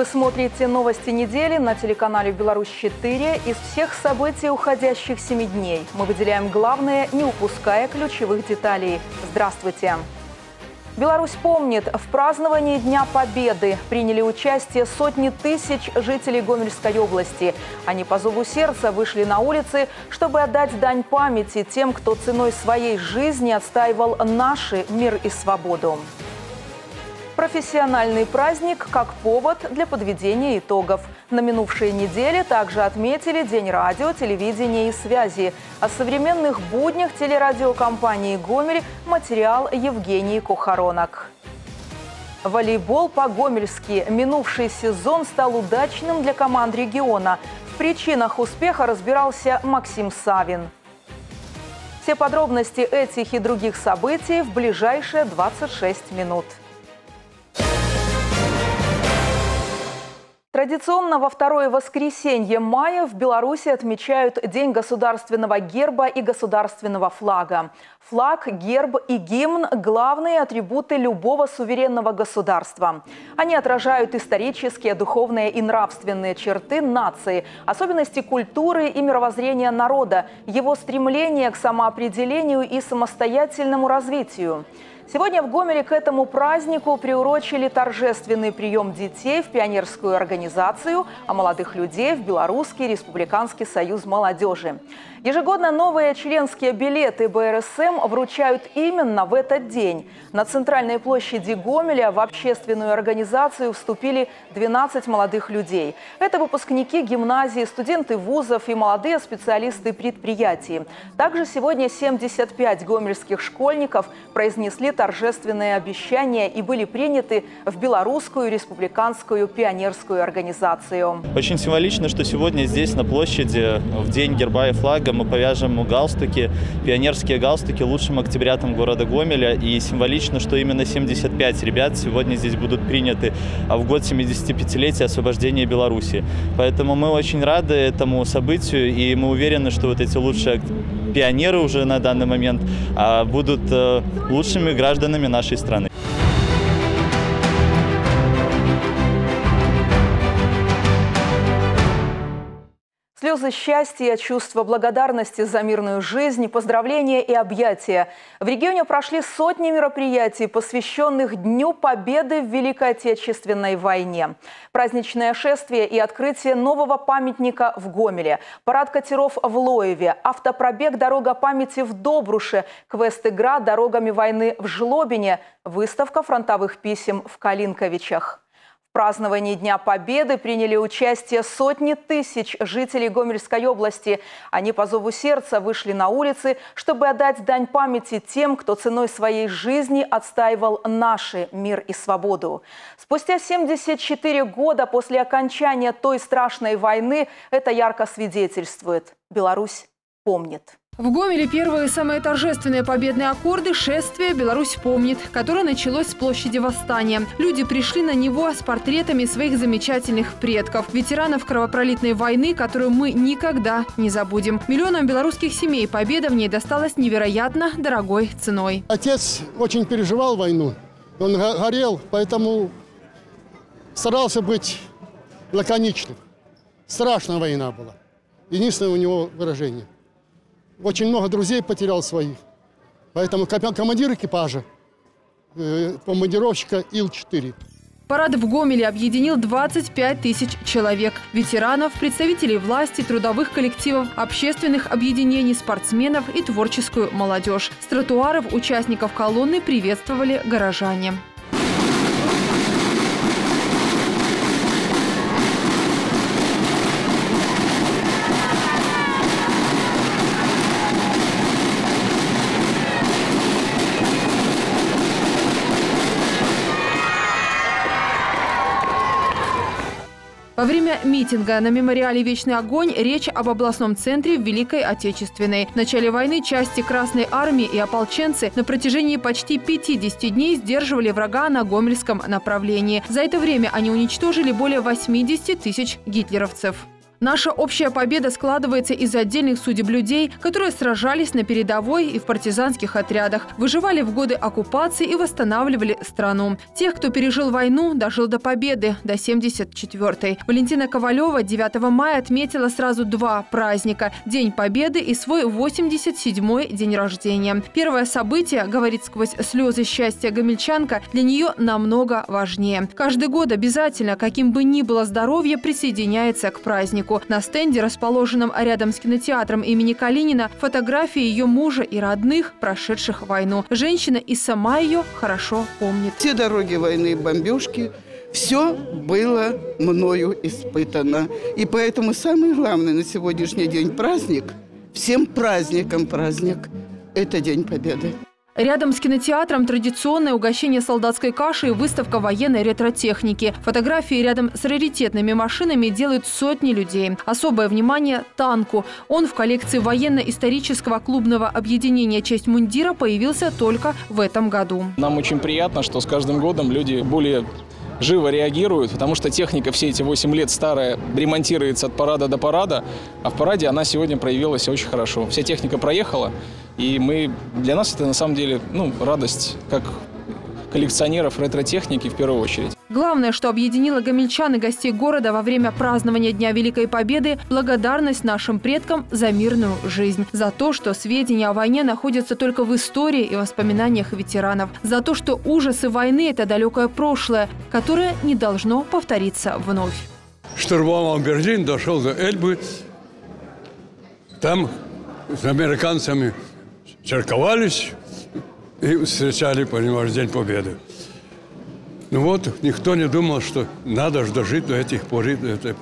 Вы смотрите новости недели на телеканале «Беларусь-4». Из всех событий уходящих 7 дней мы выделяем главное, не упуская ключевых деталей. Здравствуйте! Беларусь помнит. В праздновании Дня Победы приняли участие сотни тысяч жителей Гомельской области. Они по зову сердца вышли на улицы, чтобы отдать дань памяти тем, кто ценой своей жизни отстаивал наши мир и свободу. Профессиональный праздник как повод для подведения итогов. На минувшей неделе также отметили День радио, телевидения и связи. О современных буднях телерадиокомпании «Гомель» материал Евгении Кухаронок. Волейбол по-гомельски. Минувший сезон стал удачным для команд региона. В причинах успеха разбирался Максим Савин. Все подробности этих и других событий в ближайшие 26 минут. Традиционно во второе воскресенье мая в Беларуси отмечают День государственного герба и государственного флага. Флаг, герб и гимн – главные атрибуты любого суверенного государства. Они отражают исторические, духовные и нравственные черты нации, особенности культуры и мировоззрения народа, его стремление к самоопределению и самостоятельному развитию. Сегодня в Гомеле к этому празднику приурочили торжественный прием детей в пионерскую организацию, а молодых людей в Белорусский республиканский союз молодежи. Ежегодно новые членские билеты БРСМ вручают именно в этот день. На центральной площади Гомеля в общественную организацию вступили 12 молодых людей. Это выпускники гимназии, студенты вузов и молодые специалисты предприятий. Также сегодня 75 гомельских школьников произнесли торжественные обещания и были приняты в Белорусскую республиканскую пионерскую организацию. Очень символично, что сегодня здесь на площади в День герба и флага мы повяжем галстуки, пионерские галстуки лучшим октябрятам города Гомеля. И символично, что именно 75 ребят сегодня здесь будут приняты в год 75-летия освобождения Беларуси. Поэтому мы очень рады этому событию, и мы уверены, что вот эти лучшие пионеры уже на данный момент будут лучшими гражданами нашей страны. Слезы счастья, чувство благодарности за мирную жизнь, поздравления и объятия. В регионе прошли сотни мероприятий, посвященных Дню Победы в Великой Отечественной войне. Праздничное шествие и открытие нового памятника в Гомеле, парад катеров в Лоеве, автопробег «Дорога памяти» в Добруше, квест-игра «Дорогами войны» в Жлобине, выставка фронтовых писем в Калинковичах. В праздновании Дня Победы приняли участие сотни тысяч жителей Гомельской области. Они по зову сердца вышли на улицы, чтобы отдать дань памяти тем, кто ценой своей жизни отстаивал наши мир и свободу. Спустя 74 года после окончания той страшной войны это ярко свидетельствует. Беларусь помнит. В Гомеле первые самые торжественные победные аккорды шествия «Беларусь помнит», которое началось с площади Восстания. Люди пришли на него с портретами своих замечательных предков, ветеранов кровопролитной войны, которую мы никогда не забудем. Миллионам белорусских семей победа в ней досталась невероятно дорогой ценой. Отец очень переживал войну, он горел, поэтому старался быть лаконичным. Страшная война была. Единственное у него выражение. Очень много друзей потерял своих. Поэтому командир экипажа, командировщика Ил-4. Парад в Гомеле объединил 25 тысяч человек. Ветеранов, представителей власти, трудовых коллективов, общественных объединений, спортсменов и творческую молодежь. С тротуаров участников колонны приветствовали горожане. Во время митинга на мемориале «Вечный огонь» речь об областном центре в Великой Отечественной. В начале войны части Красной Армии и ополченцы на протяжении почти 50 дней сдерживали врага на гомельском направлении. За это время они уничтожили более 80 тысяч гитлеровцев. Наша общая победа складывается из отдельных судеб людей, которые сражались на передовой и в партизанских отрядах, выживали в годы оккупации и восстанавливали страну. Тех, кто пережил войну, дожил до победы, до 74-й. Валентина Ковалева 9 мая отметила сразу два праздника – День Победы и свой 87-й день рождения. Первое событие, говорит сквозь слезы счастья гомельчанка, для нее намного важнее. Каждый год обязательно, каким бы ни было здоровье, присоединяется к празднику. На стенде, расположенном рядом с кинотеатром имени Калинина, фотографии ее мужа и родных, прошедших войну. Женщина и сама ее хорошо помнит. Все дороги войны, бомбежки, все было мною испытано. И поэтому самый главный на сегодняшний день праздник, всем праздникам праздник, это День Победы. Рядом с кинотеатром традиционное угощение солдатской кашей и выставка военной ретро-техники. Фотографии рядом с раритетными машинами делают сотни людей. Особое внимание – танку. Он в коллекции военно-исторического клубного объединения «Честь мундира» появился только в этом году. Нам очень приятно, что с каждым годом люди более живо реагируют, потому что техника все эти 8 лет старая ремонтируется от парада до парада, а в параде она сегодня проявилась очень хорошо. Вся техника проехала, и для нас это на самом деле радость, как коллекционеров ретро-техники в первую очередь. Главное, что объединило гомельчан и гостей города во время празднования Дня Великой Победы – благодарность нашим предкам за мирную жизнь. За то, что сведения о войне находятся только в истории и воспоминаниях ветеранов. За то, что ужасы войны – это далекое прошлое, которое не должно повториться вновь. Штурмовал Берлин, дошел до Эльбы. Там с американцами черковались и встречали, понимаешь, День Победы. Ну вот, никто не думал, что надо дожить до этой поры.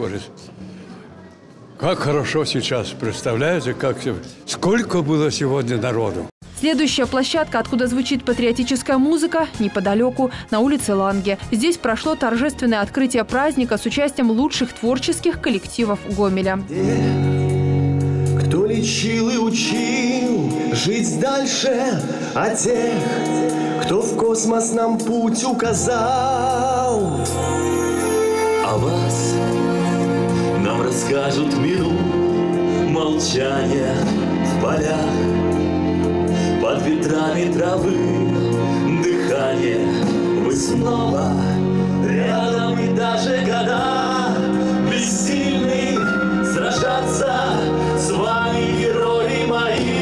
Как хорошо сейчас, представляете, сколько было сегодня народу. Следующая площадка, откуда звучит патриотическая музыка, неподалеку, на улице Ланге. Здесь прошло торжественное открытие праздника с участием лучших творческих коллективов Гомеля. Кто лечил и учил жить дальше, а тех, кто в космос нам путь указал. О вас нам расскажут миру молчания в полях, под ветрами травы дыхание. Вы снова рядом, и даже года бессильны сражаться с вами, герои мои.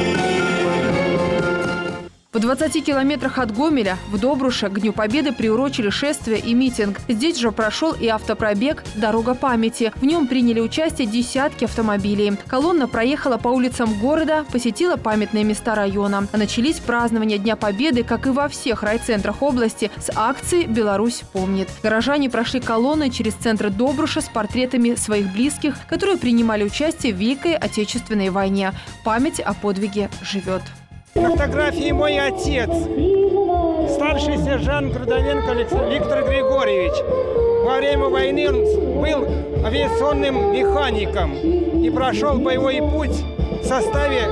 В 20 километрах от Гомеля, в Добруше, к Дню Победы приурочили шествие и митинг. Здесь же прошел и автопробег «Дорога памяти». В нем приняли участие десятки автомобилей. Колонна проехала по улицам города, посетила памятные места района. А начались празднования Дня Победы, как и во всех райцентрах области, с акции «Беларусь помнит». Горожане прошли колонной через центр Добруша с портретами своих близких, которые принимали участие в Великой Отечественной войне. Память о подвиге живет. На фотографии мой отец, старший сержант Грудовенко Виктор Григорьевич. Во время войны он был авиационным механиком и прошел боевой путь в составе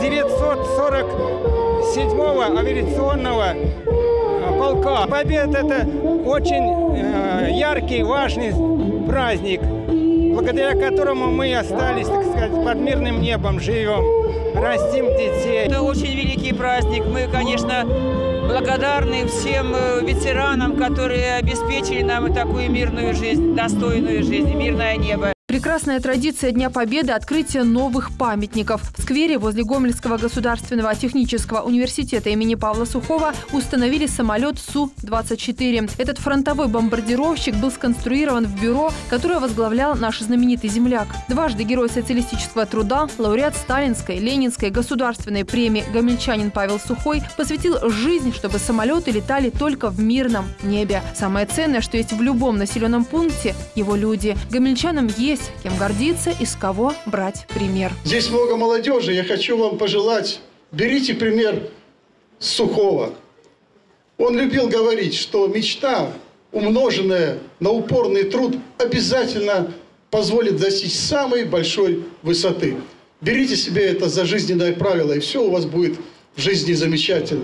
947-го авиационного полка. Победа – это очень яркий, важный праздник, благодаря которому мы остались, так сказать, под мирным небом живем. Растим детей. Это очень великий праздник. Мы, конечно, благодарны всем ветеранам, которые обеспечили нам такую мирную жизнь, достойную жизнь, мирное небо. Прекрасная традиция Дня Победы – открытие новых памятников. В сквере возле Гомельского государственного технического университета имени Павла Сухова установили самолет Су-24. Этот фронтовой бомбардировщик был сконструирован в бюро, которое возглавлял наш знаменитый земляк. Дважды Герой социалистического труда, лауреат Сталинской, Ленинской, государственной премии гомельчанин Павел Сухой посвятил жизнь, чтобы самолеты летали только в мирном небе. Самое ценное, что есть в любом населенном пункте – его люди. Гомельчанам есть кем гордиться и с кого брать пример. Здесь много молодежи. Я хочу вам пожелать, берите пример с Сухого. Он любил говорить, что мечта, умноженная на упорный труд, обязательно позволит достичь самой большой высоты. Берите себе это за жизненное правило, и все у вас будет в жизни замечательно.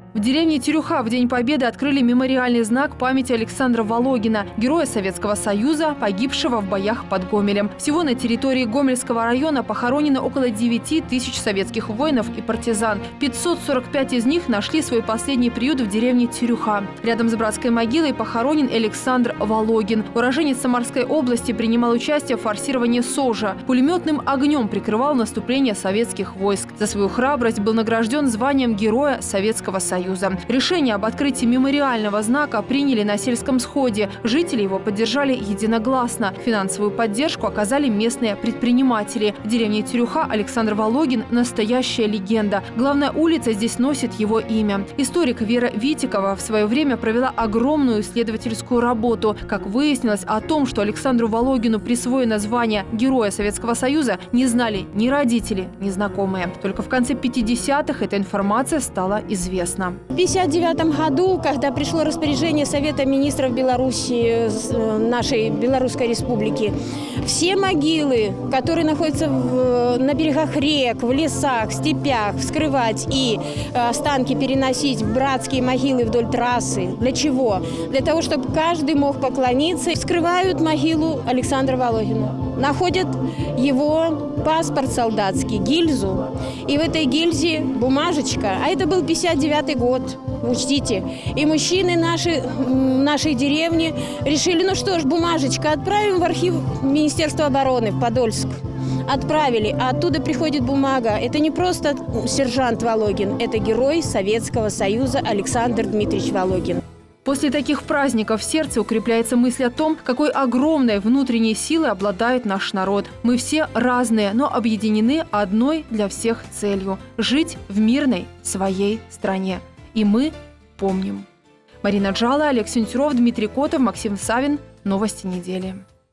В деревне Терюха в День Победы открыли мемориальный знак памяти Александра Вологина, героя Советского Союза, погибшего в боях под Гомелем. Всего на территории Гомельского района похоронено около 9 тысяч советских воинов и партизан. 545 из них нашли свой последний приют в деревне Терюха. Рядом с братской могилой похоронен Александр Вологин. Уроженец Самарской области принимал участие в форсировании Сожа. Пулеметным огнем прикрывал наступление советских войск. За свою храбрость был награжден званием Героя Советского Союза. Решение об открытии мемориального знака приняли на сельском сходе. Жители его поддержали единогласно. Финансовую поддержку оказали местные предприниматели. В деревне Терюха Александр Вологин – настоящая легенда. Главная улица здесь носит его имя. Историк Вера Витикова в свое время провела огромную исследовательскую работу. Как выяснилось, о том, что Александру Вологину присвоено звание Героя Советского Союза, не знали ни родители, ни знакомые. Только в конце 50-х эта информация стала известна. В 1959 году, когда пришло распоряжение Совета министров Беларуси, нашей Белорусской республики, все могилы, которые находятся на берегах рек, в лесах, степях, вскрывать и останки переносить в братские могилы вдоль трассы. Для чего? Для того, чтобы каждый мог поклониться. Вскрывают могилу Александра Вологина. Находят его паспорт солдатский, гильзу. И в этой гильзе бумажечка. А это был 59-й год, учтите. И мужчины нашей деревни решили, ну что ж, бумажечка, отправим в архив Министерства обороны в Подольск. Отправили, а оттуда приходит бумага. Это не просто сержант Вологин, это герой Советского Союза Александр Дмитриевич Вологин. После таких праздников в сердце укрепляется мысль о том, какой огромной внутренней силой обладает наш народ. Мы все разные, но объединены одной для всех целью – жить в мирной своей стране. И мы помним. Марина Джала, Олег Сентюров, Дмитрий Котов, Максим Савин. Новости недели.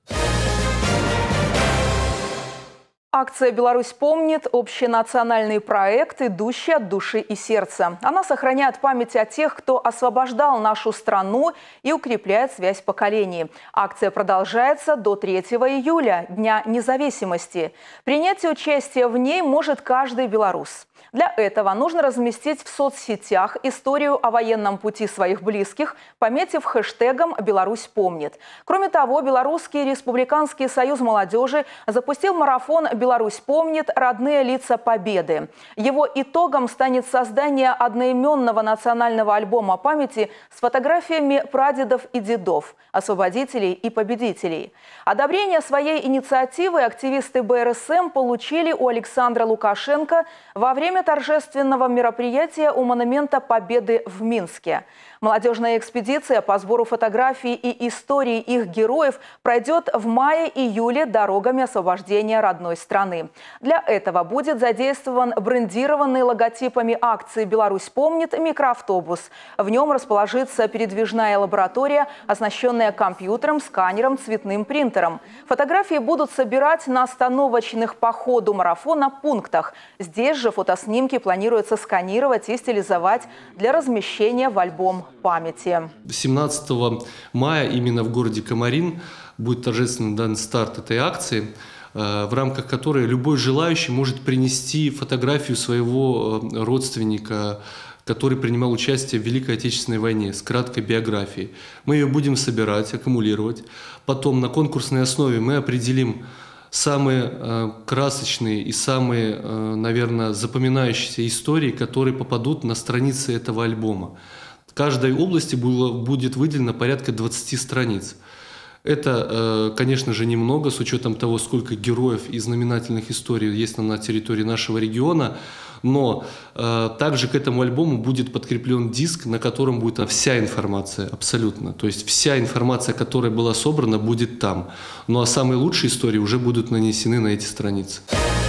Акция «Беларусь помнит» – общенациональный проект, идущий от души и сердца. Она сохраняет память о тех, кто освобождал нашу страну и укрепляет связь поколений. Акция продолжается до 3 июля, Дня независимости. Принять участие в ней может каждый белорус. Для этого нужно разместить в соцсетях историю о военном пути своих близких, пометив хэштегом «Беларусь помнит». Кроме того, Белорусский республиканский союз молодежи запустил марафон «Беларусь помнит. Родные лица Победы». Его итогом станет создание одноименного национального альбома памяти с фотографиями прадедов и дедов, освободителей и победителей. Одобрение своей инициативы активисты БРСМ получили у Александра Лукашенко во время торжественного мероприятия у Монумента Победы в Минске. Молодежная экспедиция по сбору фотографий и истории их героев пройдет в мае-июле дорогами освобождения родной страны. Для этого будет задействован брендированный логотипами акции «Беларусь помнит» микроавтобус. В нем расположится передвижная лаборатория, оснащенная компьютером, сканером, цветным принтером. Фотографии будут собирать на остановочных по ходу марафона пунктах. Здесь же фотоснимки планируется сканировать и стилизовать для размещения в альбом памяти. 17 мая именно в городе Комарин будет торжественно дан старт этой акции, в рамках которой любой желающий может принести фотографию своего родственника, который принимал участие в Великой Отечественной войне, с краткой биографией. Мы ее будем собирать, аккумулировать. Потом на конкурсной основе мы определим самые красочные и самые, наверное, запоминающиеся истории, которые попадут на страницы этого альбома. В каждой области будет выделено порядка 20 страниц. Это, конечно же, немного, с учетом того, сколько героев и знаменательных историй есть на территории нашего региона. Но также к этому альбому будет подкреплен диск, на котором будет вся информация, абсолютно. То есть вся информация, которая была собрана, будет там. Ну а самые лучшие истории уже будут нанесены на эти страницы.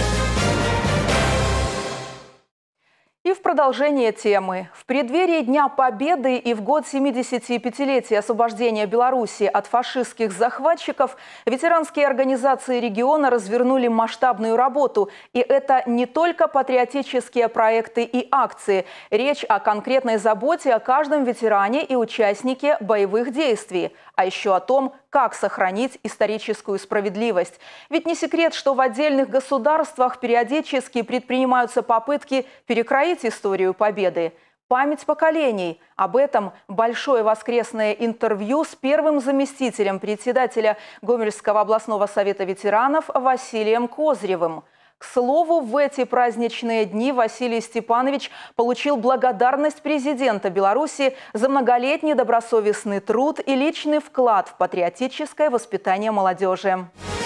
И в продолжение темы. В преддверии Дня Победы и в год 75-летия освобождения Беларуси от фашистских захватчиков ветеранские организации региона развернули масштабную работу. И это не только патриотические проекты и акции. Речь о конкретной заботе о каждом ветеране и участнике боевых действий. А еще о том, как сохранить историческую справедливость. Ведь не секрет, что в отдельных государствах периодически предпринимаются попытки перекроить историю Победы. Память поколений. Об этом большое воскресное интервью с первым заместителем председателя Гомельского областного совета ветеранов Василием Козыревым. К слову, в эти праздничные дни Василий Степанович получил благодарность президента Беларуси за многолетний добросовестный труд и личный вклад в патриотическое воспитание молодежи.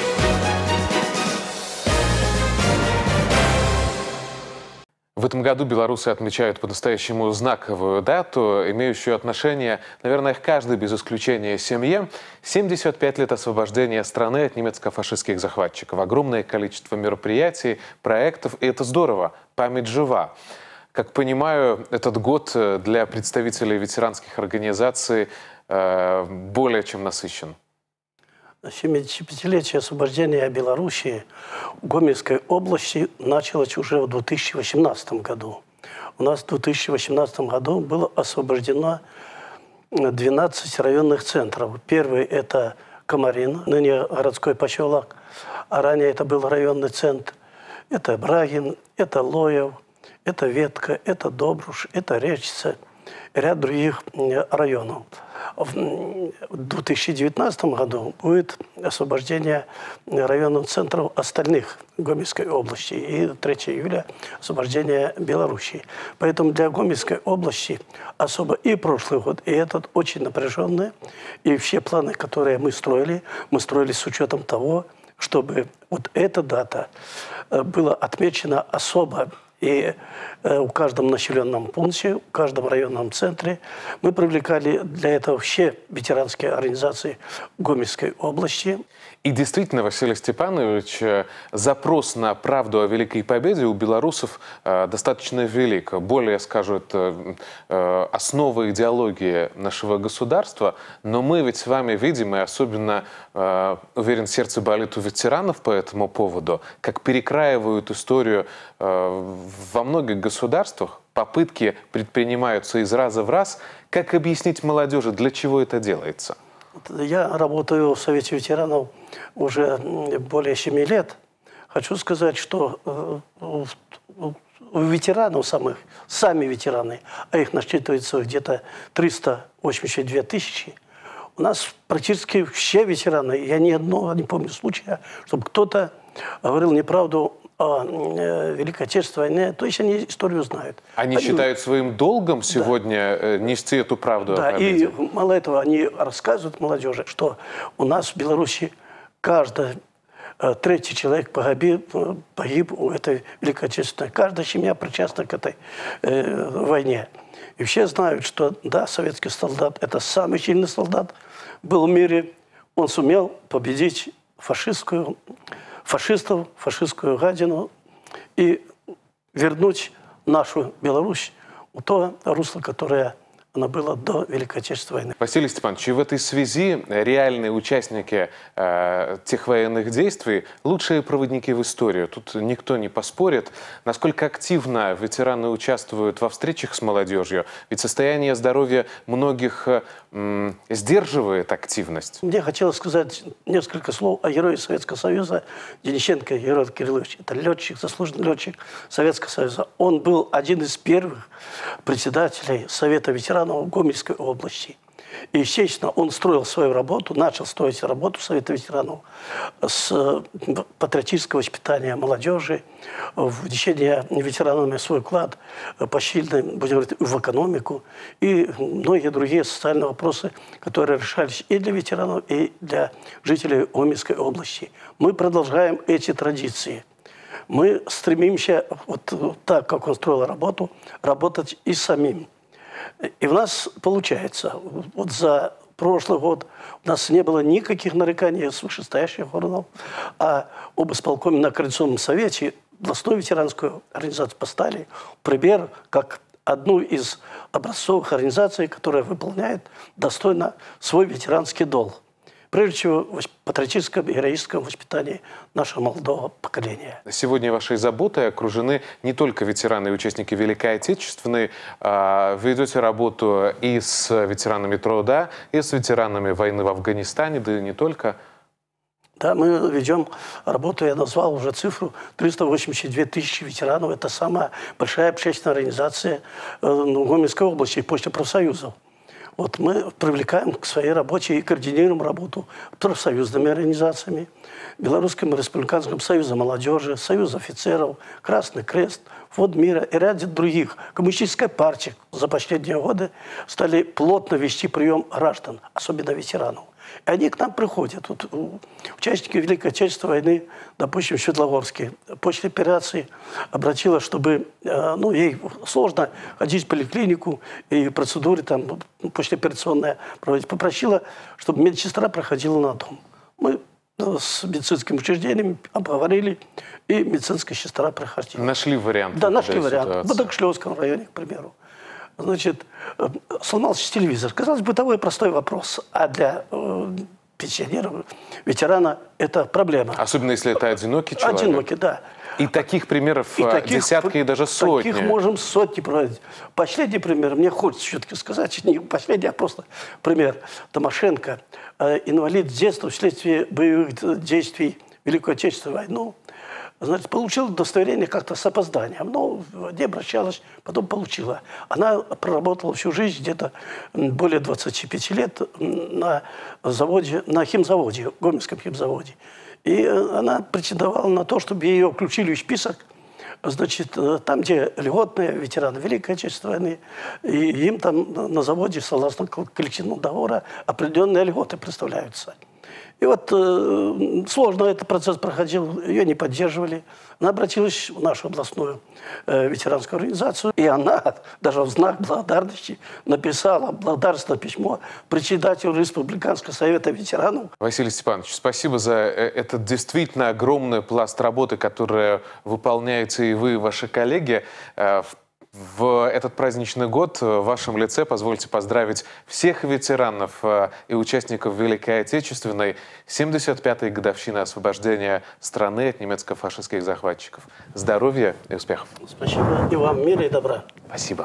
В этом году белорусы отмечают по-настоящему знаковую дату, имеющую отношение, наверное, к каждой без исключения семье. 75 лет освобождения страны от немецко-фашистских захватчиков. Огромное количество мероприятий, проектов, и это здорово. Память жива. Как понимаю, этот год для представителей ветеранских организаций более чем насыщен. 75-летие освобождения Белоруссии в Гомельской области началось уже в 2018 году. У нас в 2018 году было освобождено 12 районных центров. Первый – это Комарин, ныне городской поселок, а ранее это был районный центр. Это Брагин, это Лоев, это Ветка, это Добруш, это Речица, ряд других районов. В 2019 году будет освобождение районных центров остальных Гомельской области и 3 июля освобождение Белоруссии. Поэтому для Гомельской области особо и прошлый год, и этот очень напряженный. И все планы, которые мы строили с учетом того, чтобы вот эта дата была отмечена особо. И в каждом населенном пункте, в каждом районном центре мы привлекали для этого все ветеранские организации Гомельской области. И действительно, Василий Степанович, запрос на правду о Великой Победе у белорусов достаточно велик. Более, скажу, это основа идеологии нашего государства. Но мы ведь с вами видим, и особенно, уверен, сердце болит у ветеранов по этому поводу, как перекраивают историю во многих государствах. Попытки предпринимаются из раза в раз. Как объяснить молодежи, для чего это делается? Я работаю в Совете ветеранов уже более 7 лет. Хочу сказать, что у ветеранов сами ветераны, а их насчитывается где-то 382 тысячи, у нас практически все ветераны, я ни одного не помню случая, чтобы кто-то говорил неправду о Великой Отечественной войне, то есть они историю знают. Они считают своим долгом сегодня нести эту правду? Да, и мало этого, они рассказывают молодежи, что у нас в Беларуси каждый 3-й человек погиб в этой Великой Отечественной. Каждая семья причастна к этой войне. И все знают, что да, советский солдат – это самый сильный солдат был в мире. Он сумел победить фашистскую гадину и вернуть нашу Беларусь в то русло, которое она была до Великой Отечественной войны. Василий Степанович, и в этой связи реальные участники тех военных действий – лучшие проводники в историю. Тут никто не поспорит. Насколько активно ветераны участвуют во встречах с молодежью? Ведь состояние здоровья многих сдерживает активность. Мне хотелось сказать несколько слов о герое Советского Союза Денищенко Егор Кириллович. Это летчик, заслуженный летчик Советского Союза. Он был один из первых председателей Совета ветеранов в Гомельской области. И, естественно, он строил свою работу, начал строить работу Совета ветеранов с патриотического воспитания молодежи, внесения ветеранами свой вклад посильный, будем говорить, в экономику и многие другие социальные вопросы, которые решались и для ветеранов, и для жителей Гомельской области. Мы продолжаем эти традиции. Мы стремимся, вот так, как он строил работу, работать и самим. И у нас получается, вот за прошлый год у нас не было никаких нареканий с вышестоящих органов, а об исполкоме на Координационном совете областную ветеранскую организацию поставили пример как одну из образцовых организаций, которая выполняет достойно свой ветеранский долг. Прежде всего, в патриотическом и героическом воспитании нашего молодого поколения. Сегодня вашей заботой окружены не только ветераны и участники Великой Отечественной. Вы ведете работу и с ветеранами труда, и с ветеранами войны в Афганистане, да и не только. Да, мы ведем работу, я назвал уже цифру, 382 тысячи ветеранов. Это самая большая общественная организация в Гомельской области, почта профсоюзов. Вот мы привлекаем к своей работе и координируем работу профсоюзными организациями, Белорусским республиканским союзом молодежи, Союз офицеров, Красный Крест, Фонд мира и ряд других. Коммунистическая партия за последние годы стали плотно вести прием граждан, особенно ветеранов. И они к нам приходят. Вот, участники Великой Отечественной войны, допустим, в Светлогорске, после операции обратилась, чтобы, ей сложно ходить в поликлинику и процедуры там послеоперационные проводить. Попросила, чтобы медсестра проходила на дом. Мы с медицинским учреждением обговорили, и медицинская сестра проходила. Нашли вариант? Да, нашли вариант. В Бадокшлевском районе, к примеру. Значит, сломался телевизор. Казалось бы, бытовой простой вопрос. А для пенсионеров, ветерана, это проблема. Особенно, если это одинокий человек. Одинокий, да. И таких примеров десятки и даже сотни. Таких можем сотни проводить. Последний пример, мне хочется все-таки сказать, не последний, а просто пример. Томашенко, инвалид с детства вследствие боевых действий в Великую Отечественную войну, значит, получила удостоверение как-то с опозданием. Но не обращалась, потом получила. Она проработала всю жизнь, где-то более 25 лет на заводе, на химзаводе, Гомельском химзаводе. И она претендовала на то, чтобы ее включили в список, значит, там, где льготные ветераны Великой Отечественной войны, и им там на заводе, согласно коллективного договора, определенные льготы представляются. И вот сложно этот процесс проходил, ее не поддерживали. Она обратилась в нашу областную ветеранскую организацию, и она даже в знак благодарности написала благодарственное письмо председателю Республиканского совета ветеранов. Василий Степанович, спасибо за этот действительно огромный пласт работы, который выполняете и вы, и ваши коллеги. В этот праздничный год в вашем лице позвольте поздравить всех ветеранов и участников Великой Отечественной 75-й годовщины освобождения страны от немецко-фашистских захватчиков. Здоровья и успехов! Спасибо. И вам мира и добра. Спасибо.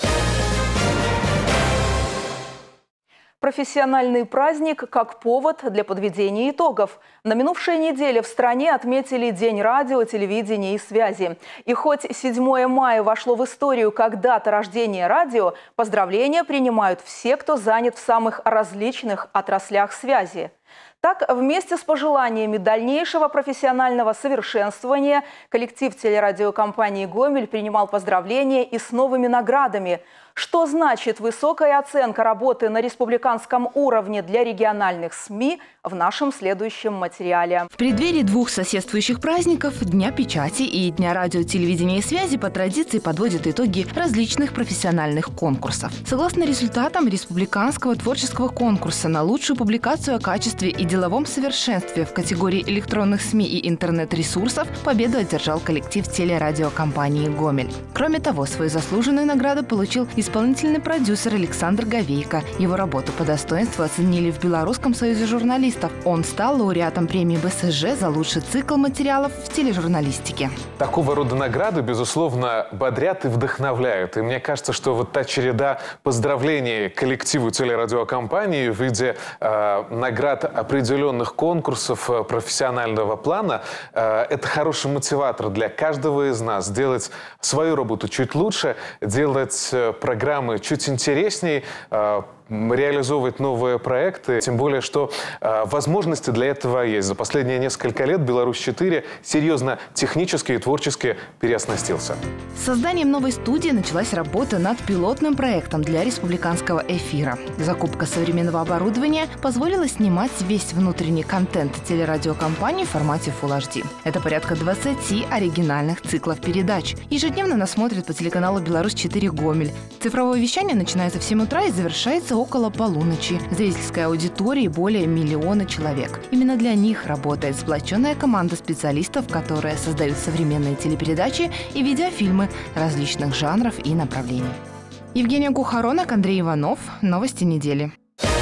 Профессиональный праздник как повод для подведения итогов. На минувшей неделе в стране отметили День радио, телевидения и связи. И хоть 7 мая вошло в историю как дата рождения радио, поздравления принимают все, кто занят в самых различных отраслях связи. Так, вместе с пожеланиями дальнейшего профессионального совершенствования коллектив телерадиокомпании «Гомель» принимал поздравления и с новыми наградами. Что значит высокая оценка работы на республиканском уровне для региональных СМИ, в нашем следующем материале. В преддверии двух соседствующих праздников – Дня печати и Дня радио, телевидения и связи по традиции подводят итоги различных профессиональных конкурсов. Согласно результатам республиканского творческого конкурса на лучшую публикацию о качестве и деловом совершенстве в категории электронных СМИ и интернет-ресурсов победу одержал коллектив телерадиокомпании «Гомель». Кроме того, свою заслуженную награду получил исполнительный продюсер Александр Говейко. Его работу по достоинству оценили в Белорусском союзе журналистов. Он стал лауреатом премии БСЖ за лучший цикл материалов в тележурналистике. Такого рода награды, безусловно, бодрят и вдохновляют. И мне кажется, что вот та череда поздравлений коллективу телерадиокомпании в виде наград определенных конкурсов профессионального плана – это хороший мотиватор для каждого из нас делать свою работу чуть лучше, делать программы чуть интереснее, реализовывать новые проекты, тем более, что возможности для этого есть. За последние несколько лет Беларусь-4 серьезно технически и творчески переоснастился. С созданием новой студии началась работа над пилотным проектом для республиканского эфира. Закупка современного оборудования позволила снимать весь внутренний контент телерадиокомпании в формате Full HD. Это порядка 20 оригинальных циклов передач. Ежедневно нас смотрят по телеканалу «Беларусь-4 Гомель». Цифровое вещание начинается в 7 утра и завершается около полуночи. Зрительской аудитории более 1 миллиона человек. Именно для них работает сплоченная команда специалистов, которые создают современные телепередачи и видеофильмы различных жанров и направлений. Евгения Кухаронок, Андрей Иванов. Новости недели.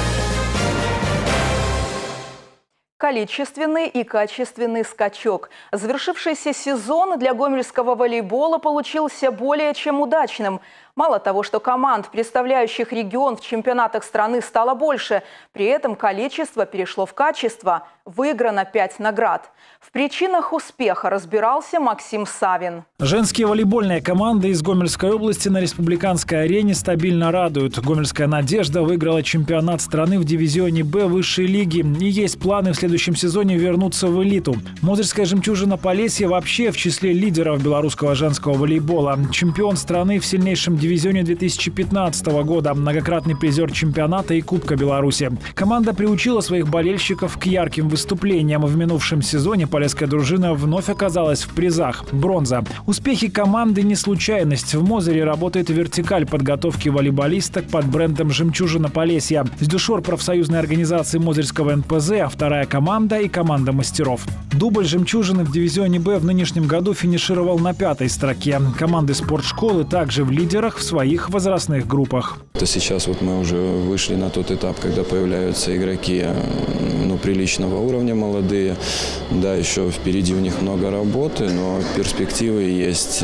Количественный и качественный скачок. Завершившийся сезон для гомельского волейбола получился более чем удачным. Мало того, что команд, представляющих регион в чемпионатах страны, стало больше, при этом количество перешло в качество. Выиграно 5 наград. В причинах успеха разбирался Максим Савин. Женские волейбольные команды из Гомельской области на республиканской арене стабильно радуют. Гомельская «Надежда» выиграла чемпионат страны в дивизионе «Б» высшей лиги. И есть планы в следующем сезоне вернуться в элиту. Мозырская «Жемчужина Полесья» вообще в числе лидеров белорусского женского волейбола. Чемпион страны в сильнейшем дивизионе 2015 года. Многократный призер чемпионата и Кубка Беларуси. Команда приучила своих болельщиков к ярким выступлениям. В минувшем сезоне полесская дружина вновь оказалась в призах. Бронза. Успехи команды не случайность. В Мозыре работает вертикаль подготовки волейболисток под брендом «Жемчужина Полесья». С дюшор профсоюзной организации Мозырского НПЗ, а вторая команда и команда мастеров. Дубль «Жемчужины» в дивизионе «Б» в нынешнем году финишировал на 5-й строке. Команды спортшколы также в лидерах в своих возрастных группах. Сейчас мы уже вышли на тот этап, когда появляются игроки приличного уровня, молодые. Да, еще впереди у них много работы, но перспективы есть.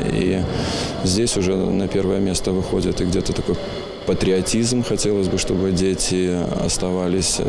И здесь уже на первое место выходит и где-то такой патриотизм. Хотелось бы, чтобы дети оставались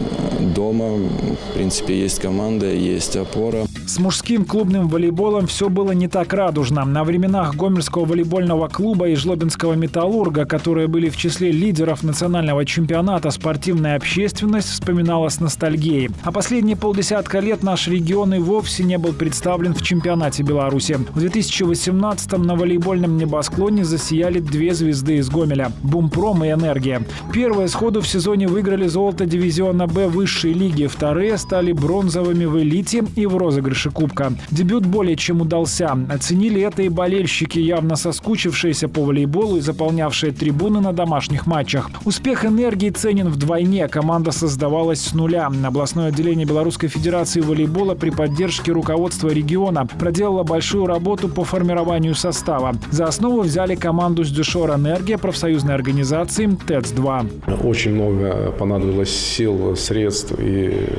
дома. В принципе, есть команда, есть опора. С мужским клубным волейболом все было не так радужно. На временах Гомельского волейбольного клуба и Жлобинского «Металлурга», которые были в числе лидеров национального чемпионата, спортивная общественность вспоминала с ностальгией. А последние полдесятка лет наш регион и вовсе не был представлен в чемпионате Беларуси. В 2018-м на волейбольном небосклоне засияли 2 звезды из Гомеля – «Бумпром» и «Энергия». Первые сходу в сезоне выиграли золото дивизиона «Б» высшей лиги, вторые стали бронзовыми в элите и в розыгрыше Кубка. Дебют более чем удался. Оценили это и болельщики, явно соскучившиеся по волейболу и заполнявшие трибуны на домашних матчах. Успех «Энергии» ценен вдвойне. Команда создавалась с нуля. Областное отделение Белорусской Федерации волейбола при поддержке руководства региона проделало большую работу по формированию состава. За основу взяли команду с дюшор «Энергия» профсоюзной организации ТЭЦ-2. Очень много понадобилось сил, средств и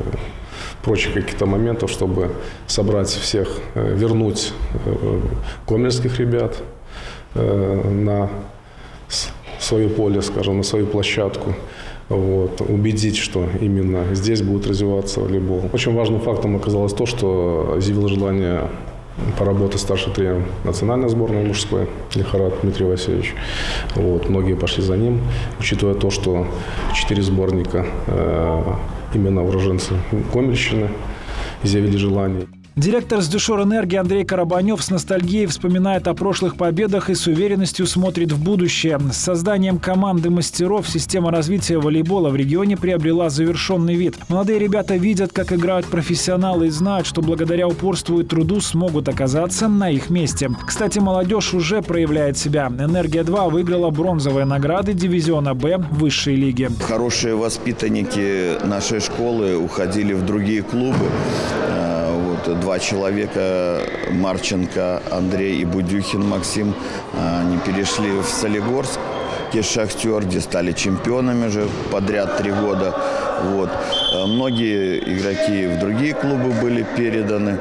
прочих каких-то моментов, чтобы собрать всех, вернуть гомельских ребят на свое поле, скажем, на свою площадку. Убедить, что именно здесь будет развиваться волейбол. Очень важным фактом оказалось то, что изъявил желание поработать старшим тренером национальной сборной мужской Лихарат Дмитрий Васильевич. Многие пошли за ним, учитывая то, что 4 сборника именно уроженцы Гомельщины изъявили желание. Директор с дюшор «Энергии» Андрей Карабанев с ностальгией вспоминает о прошлых победах и с уверенностью смотрит в будущее. С созданием команды мастеров система развития волейбола в регионе приобрела завершенный вид. Молодые ребята видят, как играют профессионалы и знают, что благодаря упорству и труду смогут оказаться на их месте. Кстати, молодежь уже проявляет себя. «Энергия-2» выиграла бронзовые награды дивизиона «Б» высшей лиги. Хорошие воспитанники нашей школы уходили в другие клубы. 2 человека, Марченко Андрей и Будюхин Максим, они перешли в Солигорск, «Шахтер», где стали чемпионами уже подряд 3 года. Многие игроки в другие клубы были переданы.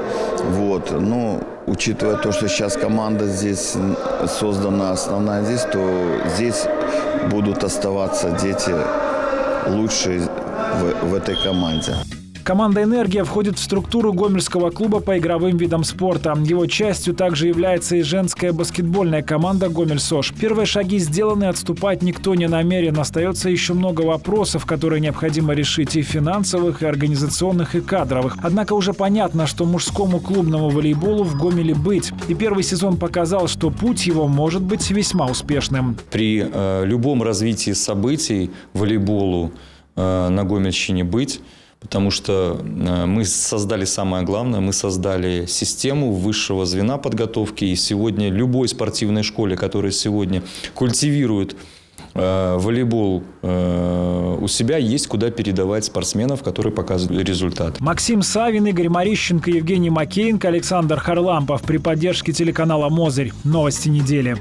Учитывая то, что сейчас команда здесь создана, основная здесь, то здесь будут оставаться дети лучшие в этой команде. Команда «Энергия» входит в структуру Гомельского клуба по игровым видам спорта. Его частью также является и женская баскетбольная команда «Гомель-СОЖ». Первые шаги сделаны, отступать никто не намерен. Остается еще много вопросов, которые необходимо решить и финансовых, и организационных, и кадровых. Однако уже понятно, что мужскому клубному волейболу в Гомеле быть. И первый сезон показал, что путь его может быть весьма успешным. При любом развитии событий волейболу на Гомельщине быть. Потому что мы создали самое главное, мы создали систему высшего звена подготовки. И сегодня любой спортивной школе, которая сегодня культивирует волейбол у себя, есть куда передавать спортсменов, которые показывают результат. Максим Савин, Игорь Марищенко, Евгений Макеенко, Александр Харлампов при поддержке телеканала «Мозырь». Новости недели.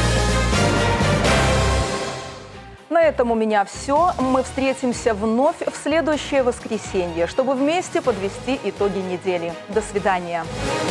На этом у меня все. Мы встретимся вновь в следующее воскресенье, чтобы вместе подвести итоги недели. До свидания.